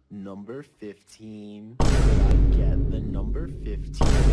Number 15. Could I get the number 15?